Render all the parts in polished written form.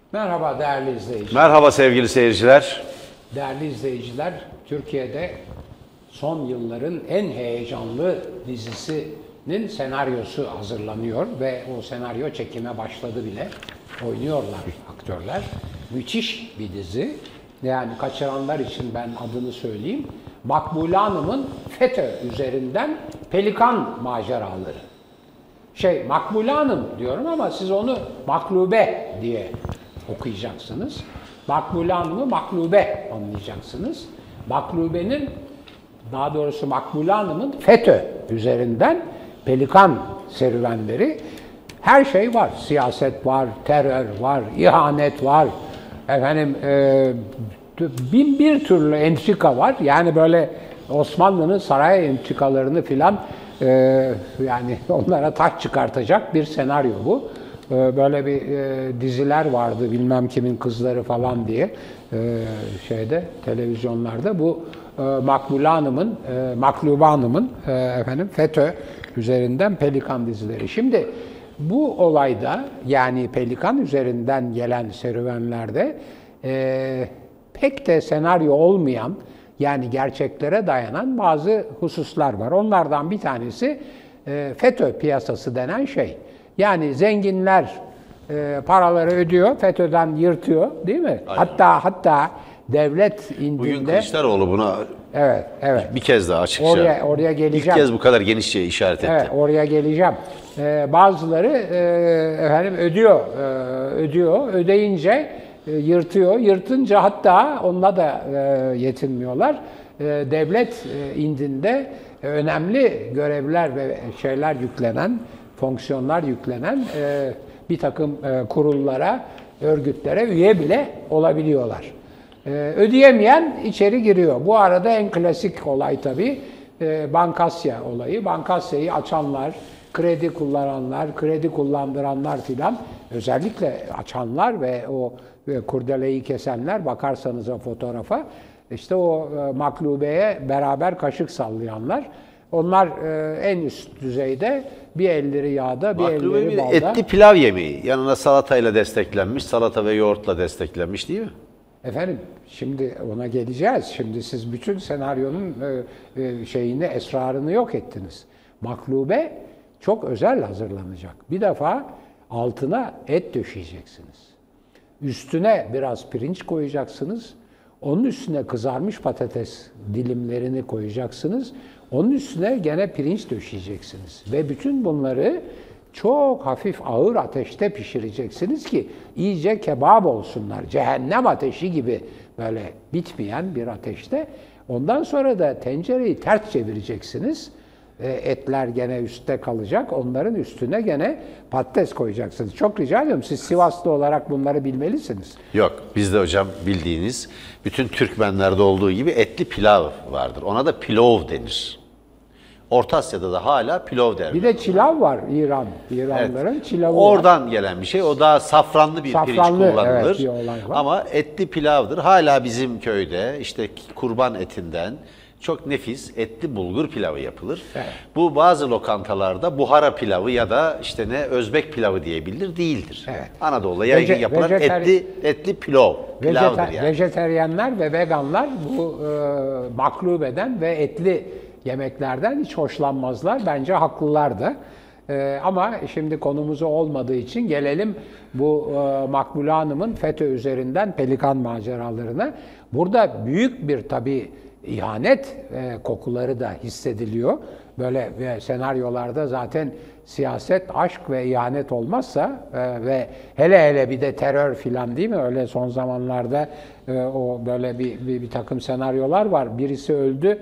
Merhaba değerli izleyiciler. Merhaba sevgili seyirciler. Değerli izleyiciler, Türkiye'de son yılların en heyecanlı dizisinin senaryosu hazırlanıyor ve o senaryo çekime başladı bile. Oynuyorlar aktörler. Müthiş bir dizi. Yani kaçıranlar için ben adını söyleyeyim. Makbule Hanım'ın FETÖ üzerinden Pelikan maceraları. Makbule Hanım diyorum ama siz onu Maklube diye okuyacaksınız. Makbule Hanım'ı Maklube anlayacaksınız. Makbule Hanım'ın FETÖ üzerinden Pelikan serüvenleri, her şey var. Siyaset var, terör var, ihanet var. Bin bir türlü entrika var. Yani böyle Osmanlı'nın saray entrikalarını filan yani onlara taç çıkartacak bir senaryo bu. Böyle bir diziler vardı, bilmem kimin kızları falan diye televizyonlarda. Bu Maklube Hanım'ın FETÖ üzerinden Pelikan dizileri. Şimdi bu olayda, yani Pelikan üzerinden gelen serüvenlerde pek de senaryo olmayan, yani gerçeklere dayanan bazı hususlar var. Onlardan bir tanesi FETÖ piyasası denen şey. Yani zenginler paraları ödüyor, FETÖ'den yırtıyor, değil mi? Aynen. Hatta devlet indinde... Bugün Kılıçdaroğlu buna evet. bir kez daha açıkça, oraya geleceğim. İlk kez bu kadar genişçe işaret etti. Evet, oraya geleceğim. Bazıları ödüyor, ödeyince yırtıyor, yırtınca hatta onunla da yetinmiyorlar. Devlet indinde önemli görevler ve fonksiyonlar yüklenen bir takım kurullara, örgütlere üye bile olabiliyorlar. Ödeyemeyen içeri giriyor. Bu arada en klasik olay tabii Bankasya olayı. Bankasya'yı açanlar, kredi kullananlar, kredi kullandıranlar filan, özellikle açanlar ve o kurdeleyi kesenler, bakarsanız o fotoğrafa, işte o Maklube'ye beraber kaşık sallayanlar, onlar en üst düzeyde, bir elleri yağda, bir elleri balda. Etli pilav yemeği, yanına salatayla desteklenmiş, salata ve yoğurtla desteklenmiş değil mi? Efendim, şimdi ona geleceğiz. Şimdi siz bütün senaryonun esrarını yok ettiniz. Maklube çok özel hazırlanacak. Bir defa altına et döşeyeceksiniz. Üstüne biraz pirinç koyacaksınız. Onun üstüne kızarmış patates dilimlerini koyacaksınız. Onun üstüne gene pirinç döşeyeceksiniz. Ve bütün bunları çok hafif, ağır ateşte pişireceksiniz ki iyice kebap olsunlar. Cehennem ateşi gibi böyle bitmeyen bir ateşte. Ondan sonra da tencereyi ters çevireceksiniz. Etler gene üstte kalacak. Onların üstüne gene patates koyacaksınız. Çok rica ediyorum. Siz Sivaslı olarak bunları bilmelisiniz. Yok. Bizde hocam bildiğiniz bütün Türkmenlerde olduğu gibi etli pilav vardır. Ona da pilov denir. Orta Asya'da da hala pilov derler. Bir de çilav var İranlıların evet. Çilavı Oradan var. Gelen bir şey. O daha safranlı bir pirinç kullanılır. Evet, bir olay var. Ama etli pilavdır. Hala bizim köyde işte kurban etinden çok nefis etli bulgur pilavı yapılır. Evet. Bu bazı lokantalarda Buhara pilavı ya da Özbek pilavı diye bilinir, değildir. Evet. Anadolu'da yaygın yapılan etli pilavdır yani. Vejeteryenler ve veganlar bu maklubeden ve etli yemeklerden hiç hoşlanmazlar. Bence haklılar da. Ama şimdi konumuzu olmadığı için gelelim bu Makbule Hanım'ın FETÖ üzerinden Pelikan maceralarına. Burada büyük bir tabii ihanet kokuları da hissediliyor. Böyle senaryolarda zaten siyaset, aşk ve ihanet olmazsa ve hele bir de terör filan, değil mi? Öyle son zamanlarda o böyle bir takım senaryolar var. Birisi öldü,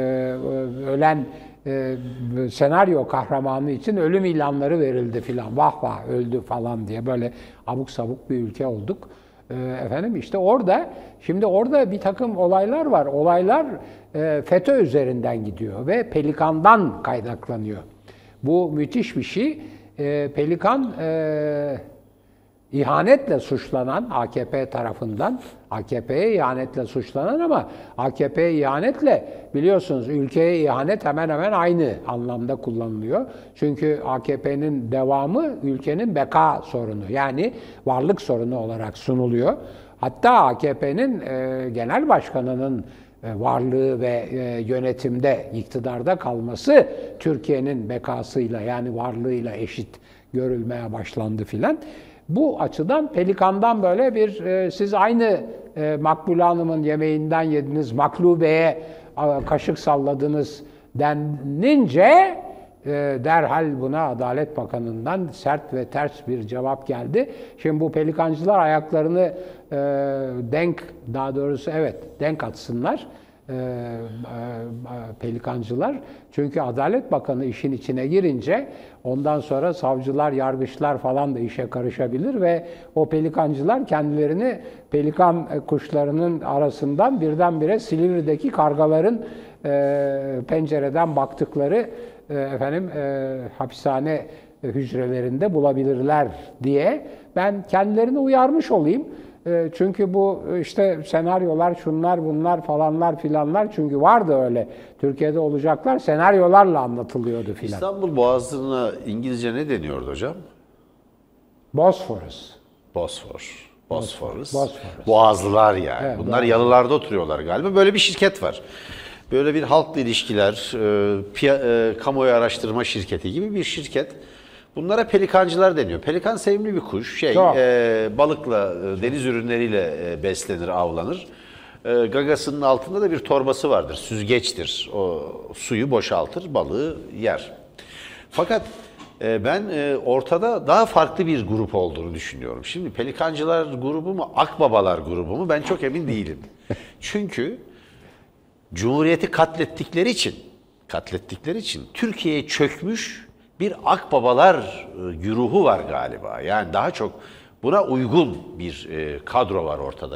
ölen senaryo kahramanı için ölüm ilanları verildi filan. Vah vah öldü falan diye, böyle abuk sabuk bir ülke olduk. Şimdi orada bir takım olaylar var. Olaylar FETÖ üzerinden gidiyor ve Pelikan'dan kaynaklanıyor. Bu müthiş bir şey. Pelikan ihanetle suçlanan AKP tarafından, AKP'ye ihanetle suçlanan ama AKP'ye ihanetle biliyorsunuz ülkeye ihanet hemen hemen aynı anlamda kullanılıyor. Çünkü AKP'nin devamı ülkenin beka sorunu yani varlık sorunu olarak sunuluyor. Hatta AKP'nin genel başkanının varlığı ve yönetimde, iktidarda kalması Türkiye'nin bekasıyla yani varlığıyla eşit görülmeye başlandı filan. Bu açıdan Pelikan'dan böyle bir siz aynı Makbule Hanım'ın yemeğinden yediniz, Maklube'ye kaşık salladınız denince derhal buna Adalet Bakanı'ndan sert ve ters bir cevap geldi. Şimdi bu pelikancılar ayaklarını denk atsınlar. Pelikancılar. Çünkü Adalet Bakanı işin içine girince ondan sonra savcılar, yargıçlar falan da işe karışabilir ve o pelikancılar kendilerini pelikan kuşlarının arasından birdenbire Silivri'deki kargaların pencereden baktıkları hapishane hücrelerinde bulabilirler diye ben kendilerini uyarmış olayım. Çünkü bu işte senaryolar, şunlar, bunlar falanlar filanlar çünkü vardı öyle. Türkiye'de olacaklar senaryolarla anlatılıyordu filan. İstanbul Boğazı'na İngilizce ne deniyordu hocam? Bosphorus. Bosphorus. Boğazlılar yani. Evet, bunlar yalılarda oturuyorlar galiba. Böyle bir şirket var. Böyle bir halkla ilişkiler, kamuoyu araştırma şirketi gibi bir şirket. Bunlara pelikancılar deniyor. Pelikan sevimli bir kuş. Balıkla, deniz ürünleriyle beslenir, avlanır. Gagasının altında da bir torbası vardır. Süzgeçtir. O suyu boşaltır, balığı yer. Fakat ben ortada daha farklı bir grup olduğunu düşünüyorum. Şimdi pelikancılar grubu mu, akbabalar grubu mu ben çok emin değilim. Çünkü Cumhuriyeti katlettikleri için Türkiye'ye çökmüş bir akbabalar güruhu var galiba. Yani daha çok buna uygun bir kadro var ortada.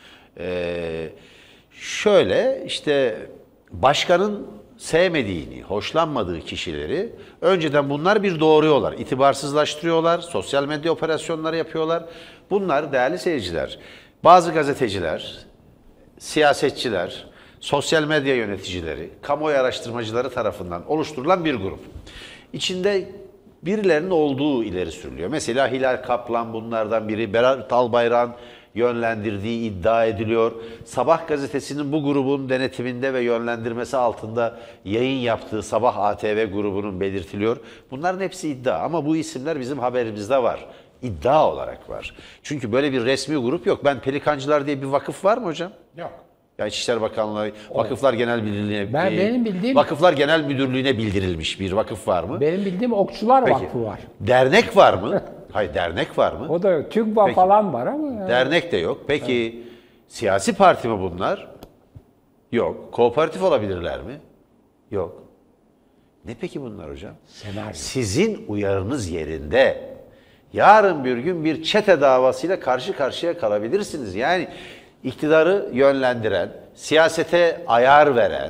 Şöyle işte başkanın sevmediğini, hoşlanmadığı kişileri önceden bunlar bir doğruyorlar, itibarsızlaştırıyorlar, sosyal medya operasyonları yapıyorlar. Bunlar değerli seyirciler, bazı gazeteciler, siyasetçiler, sosyal medya yöneticileri, kamuoyu araştırmacıları tarafından oluşturulan bir grup. İçinde birilerinin olduğu ileri sürülüyor. Mesela Hilal Kaplan bunlardan biri, Berat Albayrak'ın yönlendirdiği iddia ediliyor. Sabah gazetesinin bu grubun denetiminde ve yönlendirmesi altında yayın yaptığı Sabah ATV grubunun belirtiliyor. Bunların hepsi iddia ama bu isimler bizim haberimizde var. İddia olarak var. Çünkü böyle bir resmi grup yok. Pelikancılar diye bir vakıf var mı hocam? Yok. Ya İçişleri Bakanlığı, Vakıflar Genel Müdürlüğü'ne, benim bildiğim Vakıflar Genel Müdürlüğü'ne bildirilmiş bir vakıf var mı? Benim bildiğim Okçular Vakfı var. Dernek var mı? Hayır, dernek var mı? O da yok. TÜGVA falan var ama. Yani. Dernek de yok. Peki siyasi parti mi bunlar? Yok. Kooperatif olabilirler mi? Yok. Ne peki bunlar hocam? Senaryo. Sizin uyarınız yerinde. Yarın bir gün bir çete davasıyla karşı karşıya kalabilirsiniz. Yani iktidarı yönlendiren, siyasete ayar veren,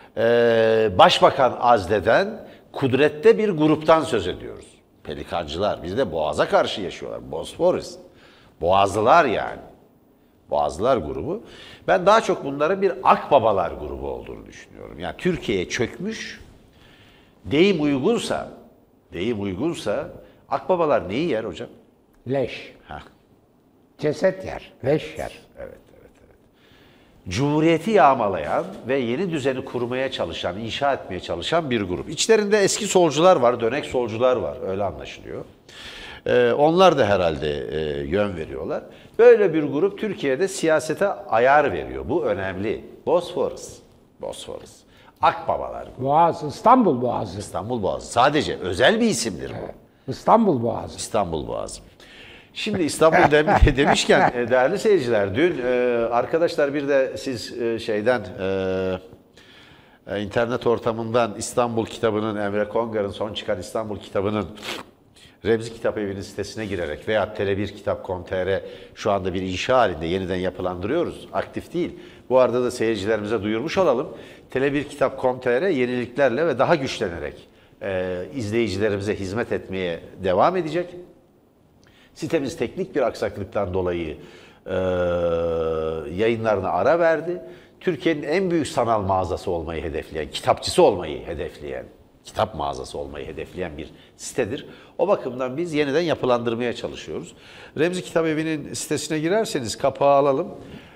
başbakan azleden kudrette bir gruptan söz ediyoruz. Pelikancılar. Bizde Boğaz'a karşı yaşıyorlar. Bosphorus. Boğazlılar yani. Boğazlılar grubu. Ben daha çok bunların bir akbabalar grubu olduğunu düşünüyorum. Yani Türkiye'ye çökmüş, deyim uygunsa akbabalar neyi yer hocam? Leş. Heh. Ceset yer. Leş yer. Evet. Cumhuriyeti yağmalayan ve yeni düzeni kurmaya çalışan, inşa etmeye çalışan bir grup. İçlerinde eski solcular var, dönek solcular var. Öyle anlaşılıyor. Onlar da herhalde yön veriyorlar. Böyle bir grup Türkiye'de siyasete ayar veriyor. Bu önemli. Bosphorus. Akbabalar grubu. Boğaz, İstanbul Boğazı. İstanbul Boğazı. Sadece özel bir isimdir bu. Evet. İstanbul Boğazı. İstanbul Boğazı. Şimdi İstanbul demişken değerli seyirciler, dün arkadaşlar bir de siz internet ortamından İstanbul kitabının, Emre Kongar'ın son çıkan İstanbul kitabının Remzi Kitap Evi'nin sitesine girerek veya tele1kitap.com.tr şu anda bir inşa halinde yeniden yapılandırıyoruz. Aktif değil. Bu arada da seyircilerimize duyurmuş olalım. Tele1kitap.com.tr yeniliklerle ve daha güçlenerek izleyicilerimize hizmet etmeye devam edecek. Sitemiz teknik bir aksaklıktan dolayı yayınlarına ara verdi. Türkiye'nin en büyük sanal mağazası olmayı hedefleyen, kitapçısı olmayı hedefleyen, kitap mağazası olmayı hedefleyen bir sitedir. O bakımdan biz yeniden yapılandırmaya çalışıyoruz. Remzi Kitabevi'nin sitesine girerseniz kapağı alalım.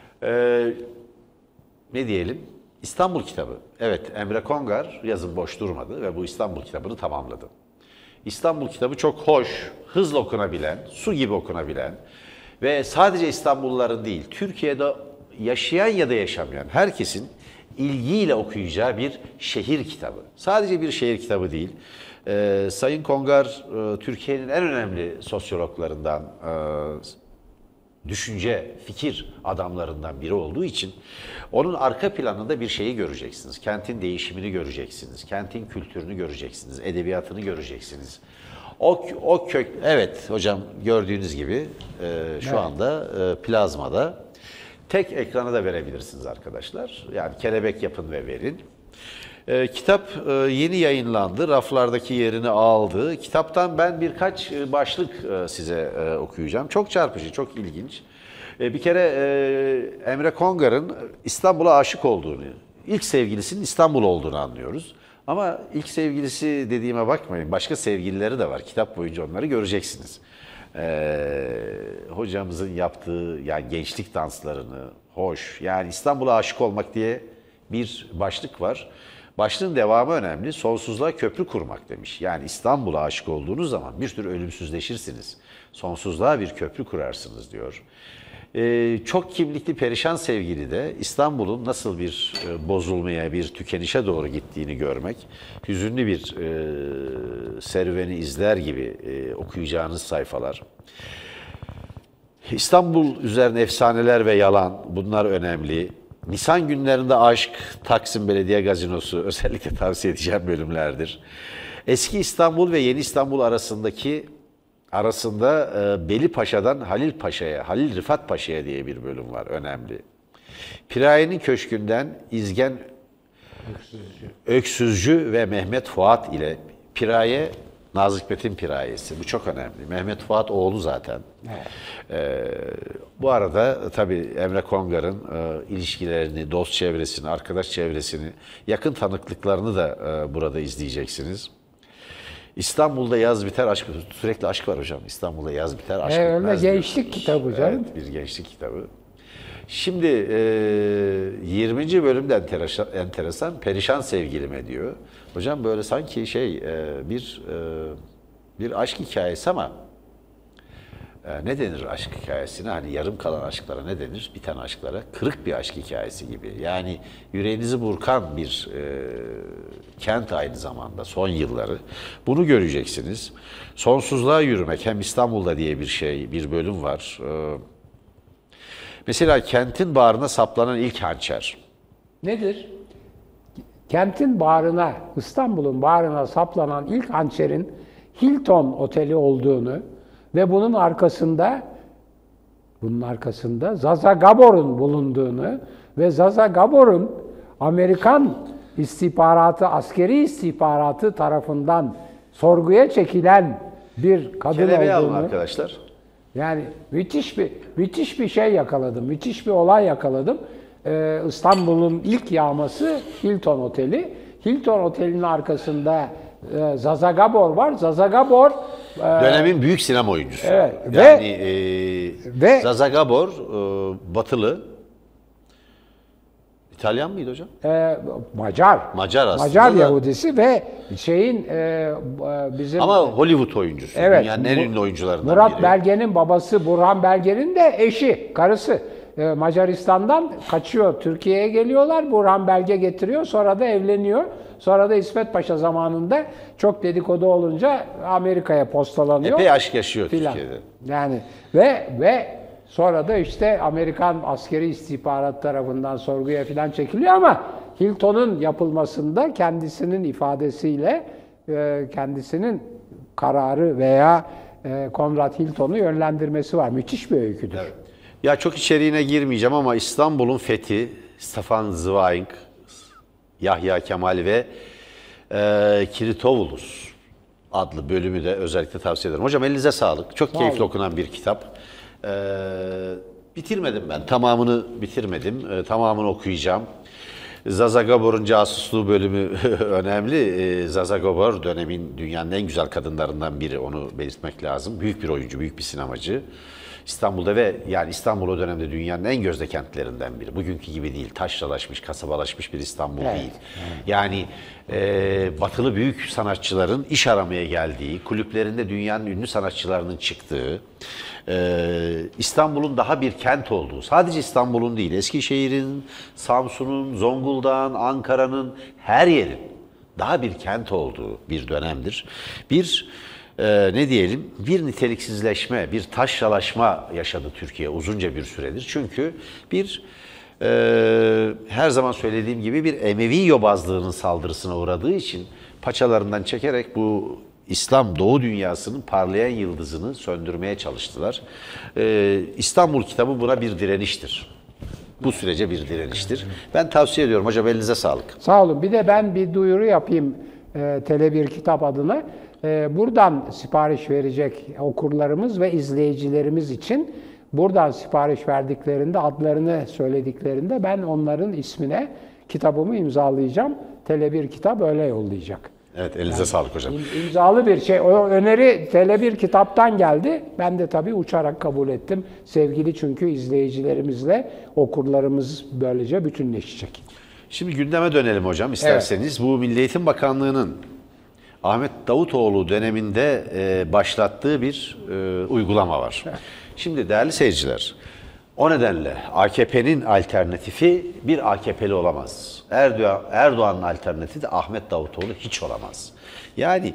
Ne diyelim? İstanbul kitabı. Evet, Emre Kongar yazın boş durmadı ve bu İstanbul kitabını tamamladı. İstanbul kitabı çok hoş, hızlı okunabilen, su gibi okunabilen ve sadece İstanbulluların değil, Türkiye'de yaşayan ya da yaşamayan herkesin ilgiyle okuyacağı bir şehir kitabı. Sadece bir şehir kitabı değil. Sayın Kongar, Türkiye'nin en önemli sosyologlarından, düşünce, fikir adamlarından biri olduğu için onun arka planında bir şeyi göreceksiniz. Kentin değişimini göreceksiniz. Kentin kültürünü göreceksiniz. Edebiyatını göreceksiniz. O kök, evet hocam gördüğünüz gibi şu anda plazmada tek ekrana da verebilirsiniz arkadaşlar. Yani kelebek yapın ve verin. Kitap yeni yayınlandı, raflardaki yerini aldı. Kitaptan ben birkaç başlık size okuyacağım. Çok çarpıcı, çok ilginç. Bir kere Emre Kongar'ın İstanbul'a aşık olduğunu, ilk sevgilisinin İstanbul olduğunu anlıyoruz. Ama ilk sevgilisi dediğime bakmayın, başka sevgilileri de var. Kitap boyunca onları göreceksiniz. Hocamızın yaptığı yani gençlik danslarını, hoş, yani İstanbul'a aşık olmak diye bir başlık var. Başlığın devamı önemli. Sonsuzluğa köprü kurmak demiş. Yani İstanbul'a aşık olduğunuz zaman bir tür ölümsüzleşirsiniz. Sonsuzluğa bir köprü kurarsınız diyor. Çok kimlikli perişan sevgili de İstanbul'un nasıl bir bozulmaya, bir tükenişe doğru gittiğini görmek, hüzünlü bir serüveni izler gibi okuyacağınız sayfalar. İstanbul üzerine efsaneler ve yalan, bunlar önemli. Nisan günlerinde aşk, Taksim Belediye Gazinosu özellikle tavsiye edeceğim bölümlerdir. Eski İstanbul ve Yeni İstanbul arasında Beli Paşa'dan Halil Paşa'ya, Halil Rıfat Paşa'ya diye bir bölüm var, önemli. Piraye'nin Köşkü'nden İzgen Öksüzcü ve Mehmet Fuat ile Piraye, Nazım Hikmet'in Pirayesi. Bu çok önemli. Mehmet Fuat oğlu zaten. Bu arada tabii Emre Kongar'ın ilişkilerini, dost çevresini, arkadaş çevresini, yakın tanıklıklarını da burada izleyeceksiniz. İstanbul'da yaz biter, aşk biter. Sürekli aşk var hocam. İstanbul'da yaz biter, aşk bitmez. Öyle gençlik kitabı canım. Evet, bir gençlik kitabı. Şimdi 20. bölümde enteresan, perişan sevgilime diyor. Hocam böyle sanki bir aşk hikayesi ama ne denir aşk hikayesine? Hani yarım kalan aşklara ne denir? Biten aşklara kırık bir aşk hikayesi gibi. Yani yüreğinizi burkan bir kent aynı zamanda son yılları. Bunu göreceksiniz. Sonsuzluğa yürümek hem İstanbul'da diye bir bölüm var. Mesela kentin bağrına saplanan ilk hançer. Nedir? Kentin bağrına, İstanbul'un bağrına saplanan ilk hançerin Hilton Oteli olduğunu ve bunun arkasında Zaza Gabor'un bulunduğunu ve Zaza Gabor'un Amerikan istihbaratı, askeri istihbaratı tarafından sorguya çekilen bir kadın Kelebeği alın olduğunu. arkadaşlar. Yani müthiş bir şey yakaladım, müthiş bir olay yakaladım. İstanbul'un ilk yağması Hilton Oteli. Hilton Oteli'nin arkasında Zaza Gabor var. Zaza Gabor Dönemin büyük sinema oyuncusu. Evet, yani Zaza Gabor batılı. İtalyan mıydı hocam? Macar. Macar aslında. Macar da. Yahudisi ve bizim Ama Hollywood oyuncusu. evet, Dünyanın en ünlü oyuncularından Murat biri. Belge'nin babası Burhan Belge'nin de eşi, karısı. Macaristan'dan kaçıyor, Türkiye'ye geliyorlar. Burhan Belge getiriyor, sonra da evleniyor. Sonra da İsmet Paşa zamanında çok dedikodu olunca Amerika'ya postalanıyor. Epey aşk yaşıyor filan. Türkiye'de. Yani ve sonra da işte Amerikan askeri istihbarat tarafından sorguya filan çekiliyor ama Hilton'un yapılmasında kendisinin ifadesiyle kendisinin kararı veya Konrad Hilton'u yönlendirmesi var. Müthiş bir öyküdür. Evet. Ya çok içeriğine girmeyeceğim ama İstanbul'un fethi, Stefan Zweig, Yahya Kemal ve Kiritopoulos. adlı bölümü de özellikle tavsiye ederim. Hocam elinize sağlık. Çok keyifli okunan bir kitap. Bitirmedim ben. Tamamını bitirmedim. Tamamını okuyacağım. Zaza Gabor'un casusluğu bölümü önemli. Zaza Gabor dönemin dünyanın en güzel kadınlarından biri. Onu belirtmek lazım. Büyük bir oyuncu, büyük bir sinemacı. İstanbul'da ve yani İstanbul o dönemde dünyanın en gözde kentlerinden biri. Bugünkü gibi değil, taşralaşmış, kasabalaşmış bir İstanbul değil. Yani batılı büyük sanatçıların iş aramaya geldiği, kulüplerinde dünyanın ünlü sanatçılarının çıktığı, İstanbul'un daha bir kent olduğu, sadece İstanbul'un değil, Eskişehir'in, Samsun'un, Zonguldak'ın, Ankara'nın, her yerin daha bir kent olduğu bir dönemdir. Ne diyelim, bir niteliksizleşme, bir taşralaşma yaşadı Türkiye uzunca bir süredir. Çünkü her zaman söylediğim gibi bir Emevi yobazlığının saldırısına uğradığı için paçalarından çekerek bu İslam Doğu dünyasının parlayan yıldızını söndürmeye çalıştılar. İstanbul kitabı buna bir direniştir. Bu sürece bir direniştir. Ben tavsiye ediyorum. Hocam elinize sağlık. Sağ olun. Bir de ben bir duyuru yapayım Tele1 Kitap adına. Buradan sipariş verecek okurlarımız ve izleyicilerimiz için buradan sipariş verdiklerinde, adlarını söylediklerinde ben onların ismine kitabımı imzalayacağım. Tele1 Kitap öyle yollayacak. Evet, elinize sağlık hocam. İmzalı bir şey. O öneri Tele1 Kitap'tan geldi. Ben de tabii uçarak kabul ettim. Sevgili çünkü izleyicilerimizle okurlarımız böylece bütünleşecek. Şimdi gündeme dönelim hocam isterseniz. Evet. Bu Milli Eğitim Bakanlığı'nın Ahmet Davutoğlu döneminde başlattığı bir uygulama var. Şimdi değerli seyirciler, o nedenle AKP'nin alternatifi bir AKP'li olamaz. Erdoğan'ın alternatifi de Ahmet Davutoğlu hiç olamaz. Yani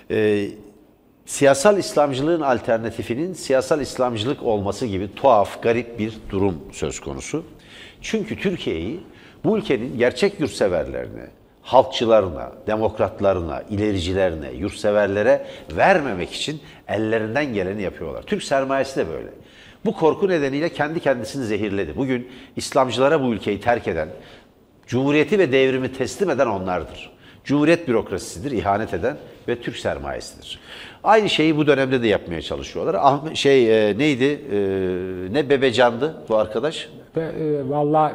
siyasal İslamcılığın alternatifinin siyasal İslamcılık olması gibi tuhaf, garip bir durum söz konusu. Çünkü Türkiye'yi bu ülkenin gerçek yurtseverlerine, halkçılarına, demokratlarına, ilericilerine, yurtseverlere vermemek için ellerinden geleni yapıyorlar. Türk sermayesi de böyle. Bu korku nedeniyle kendi kendisini zehirledi. Bugün İslamcılara bu ülkeyi terk eden, Cumhuriyeti ve devrimi teslim eden onlardır. Cumhuriyet bürokrasisidir, ihanet eden ve Türk sermayesidir. Aynı şeyi bu dönemde de yapmaya çalışıyorlar. Neydi? Ne Bebecan'dı bu arkadaş? Vallahi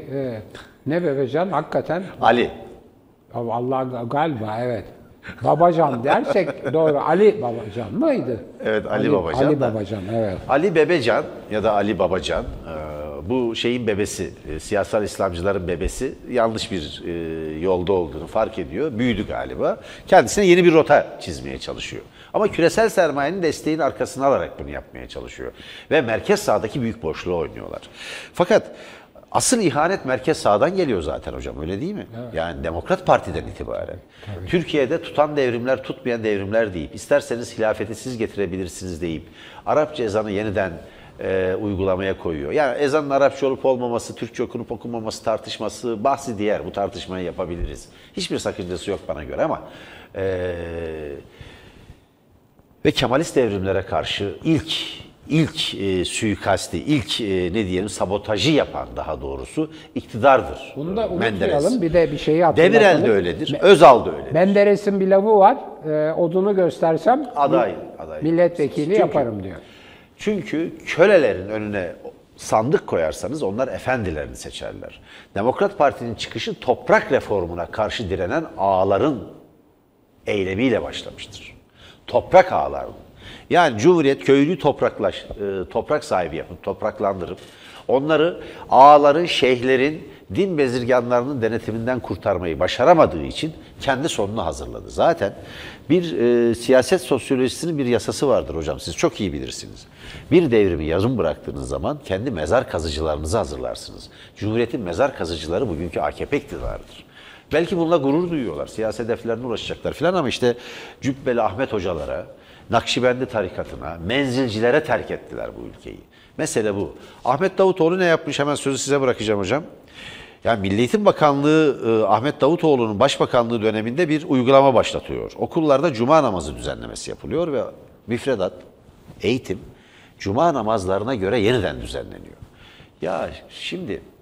ne Bebecan hakikaten. Ali. Allah galiba evet. Babacan dersek doğru. Ali Babacan mıydı? Evet, Ali Babacan. Ali Babacan, evet. Ali Bebecan ya da Ali Babacan bu şeyin bebesi, siyasal İslamcıların bebesi yanlış bir yolda olduğunu fark ediyor. Büyüdü galiba. Kendisine yeni bir rota çizmeye çalışıyor. Ama küresel sermayenin desteğini arkasına alarak bunu yapmaya çalışıyor. Ve merkez sağdaki büyük boşluğu oynuyorlar. Fakat asıl ihanet merkez sağdan geliyor zaten hocam, öyle değil mi? Evet. Yani Demokrat Parti'den itibaren. Tabii. Türkiye'de tutan devrimler, tutmayan devrimler deyip, isterseniz hilafeti siz getirebilirsiniz deyip, Arapça ezanı yeniden uygulamaya koyuyor. Yani ezanın Arapça olup olmaması, Türkçe okunup okunmaması tartışması, bahsi diğer, bu tartışmayı yapabiliriz. Hiçbir sakıncası yok bana göre ama ve Kemalist devrimlere karşı ilk suikasti, ne diyelim sabotajı yapan daha doğrusu iktidardır. Bunu da Menderes. unutmayalım. Bir de bir şeyi hatırlatalım. Demirel de öyledir, Özal da öyledir. Menderes'in bir lafı var. Odunu göstersem aday. Milletvekili Çünkü yaparım diyor. Çünkü kölelerin önüne sandık koyarsanız onlar efendilerini seçerler. Demokrat Parti'nin çıkışı toprak reformuna karşı direnen ağaların eylemiyle başlamıştır. Toprak ağalarının. Yani Cumhuriyet köylüyü toprak sahibi yapıp, topraklandırıp, onları ağaların, şeyhlerin, din bezirganlarının denetiminden kurtarmayı başaramadığı için kendi sonunu hazırladı. Zaten bir siyaset sosyolojisinin bir yasası vardır hocam, siz çok iyi bilirsiniz. Bir devrimi yarım bıraktığınız zaman kendi mezar kazıcılarınızı hazırlarsınız. Cumhuriyetin mezar kazıcıları bugünkü AKP iktidarıdır. Belki bununla gurur duyuyorlar, siyasi hedeflerine ulaşacaklar filan ama işte Cübbeli Ahmet hocalara, Nakşibendi tarikatına, menzilcilere terk ettiler bu ülkeyi. Mesele bu. Ahmet Davutoğlu ne yapmış? Hemen sözü size bırakacağım hocam. Yani Milli Eğitim Bakanlığı Ahmet Davutoğlu'nun başbakanlığı döneminde bir uygulama başlatıyor. Okullarda cuma namazı düzenlemesi yapılıyor ve müfredat, eğitim cuma namazlarına göre yeniden düzenleniyor. Ya şimdi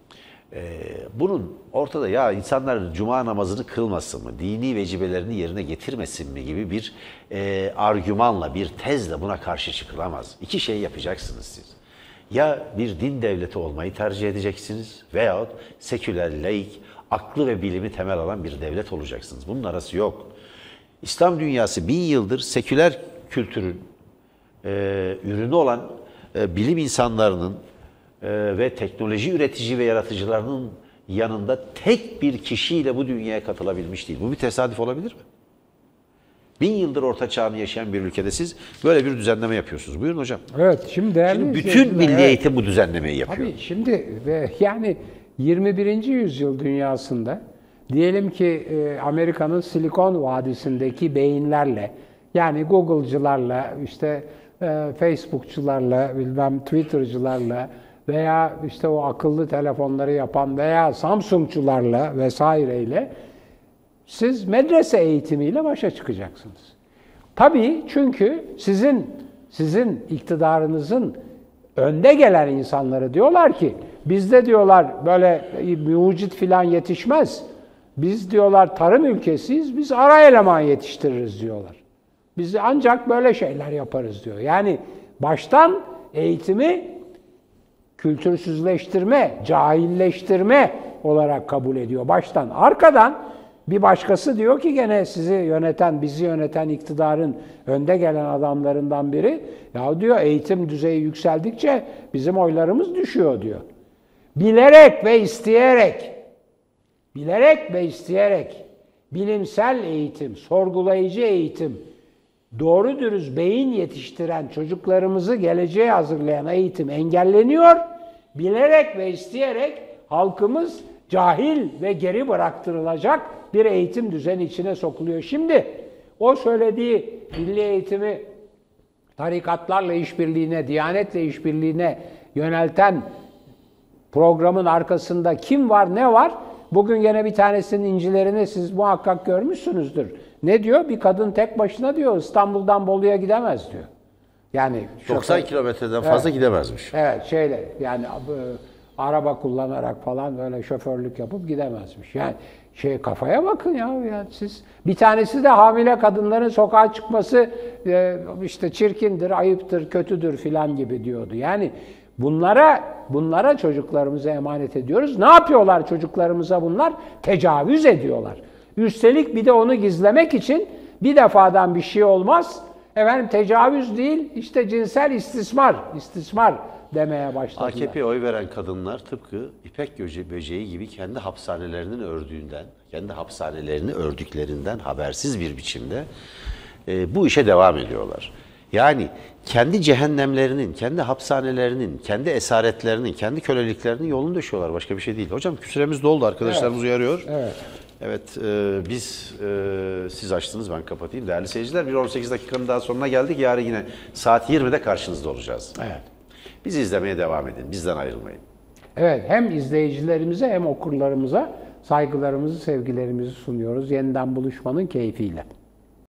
Bunun ortada ya insanlar cuma namazını kılmasın mı, dini vecibelerini yerine getirmesin mi gibi bir argümanla, bir tezle buna karşı çıkılamaz. İki şey yapacaksınız siz. Ya bir din devleti olmayı tercih edeceksiniz veyahut seküler, laik, aklı ve bilimi temel alan bir devlet olacaksınız. Bunun arası yok. İslam dünyası 1000 yıldır seküler kültürün ürünü olan bilim insanlarının ve teknoloji üretici ve yaratıcılarının yanında tek bir kişiyle bu dünyaya katılabilmiş değil. Bu bir tesadüf olabilir mi? 1000 yıldır orta çağını yaşayan bir ülkede siz böyle bir düzenleme yapıyorsunuz. Buyurun hocam. Evet, şimdi değerli Şimdi bütün milli eğitim bu düzenlemeyi yapıyor. Tabii şimdi yani 21. yüzyıl dünyasında diyelim ki Amerika'nın Silikon Vadisi'ndeki beyinlerle, yani Google'cılarla, işte Facebook'çularla, bilmem Twitter'cılarla veya işte o akıllı telefonları yapan veya Samsung'cularla vesaireyle siz medrese eğitimiyle başa çıkacaksınız. Tabii, çünkü sizin iktidarınızın önde gelen insanları diyorlar ki bizde diyorlar böyle mucit filan yetişmez. Biz diyorlar tarım ülkesiyiz, biz ara eleman yetiştiririz diyorlar. Biz ancak böyle şeyler yaparız diyor. Yani baştan eğitimi kültürsüzleştirme, cahilleştirme olarak kabul ediyor baştan. Arkadan bir başkası diyor ki gene sizi yöneten, bizi yöneten iktidarın önde gelen adamlarından biri, ya diyor eğitim düzeyi yükseldikçe bizim oylarımız düşüyor diyor. Bilerek ve isteyerek bilimsel eğitim, sorgulayıcı eğitim, doğru dürüst beyin yetiştiren çocuklarımızı geleceğe hazırlayan eğitim engelleniyor. Bilerek ve isteyerek halkımız cahil ve geri bıraktırılacak bir eğitim düzeni içine sokuluyor. Şimdi o söylediği milli eğitimi tarikatlarla işbirliğine, diyanetle işbirliğine yönelten programın arkasında kim var, ne var? Bugün gene bir tanesinin incilerini siz muhakkak görmüşsünüzdür. Ne diyor? Bir kadın tek başına diyor İstanbul'dan Bolu'ya gidemez diyor. Yani 90 kilometreden fazla gidemezmiş. Evet, yani araba kullanarak falan böyle şoförlük yapıp gidemezmiş. Yani kafaya bakın ya siz. Bir tanesi de hamile kadınların sokağa çıkması işte çirkindir, ayıptır, kötüdür filan gibi diyordu. Yani bunlara çocuklarımıza emanet ediyoruz. Ne yapıyorlar çocuklarımıza bunlar? Tecavüz ediyorlar. Üstelik bir de onu gizlemek için bir defadan bir şey olmaz. Efendim tecavüz değil, işte cinsel istismar demeye başladılar. AKP'ye oy veren kadınlar tıpkı İpek böceği gibi kendi hapishanelerini ördüklerinden habersiz bir biçimde bu işe devam ediyorlar. Yani kendi cehennemlerinin, kendi hapishanelerinin, kendi esaretlerinin, kendi köleliklerinin yolunu döşüyorlar. Başka bir şey değil. Hocam süremiz doldu. Arkadaşlarımız uyarıyor. Evet, siz açtınız, ben kapatayım. Değerli seyirciler, bir 18 dakikanın daha sonuna geldik. Yarın yine saat 20'de karşınızda olacağız. Evet. Bizi izlemeye devam edin. Bizden ayrılmayın. Evet, hem izleyicilerimize hem okurlarımıza saygılarımızı, sevgilerimizi sunuyoruz. Yeniden buluşmanın keyfiyle.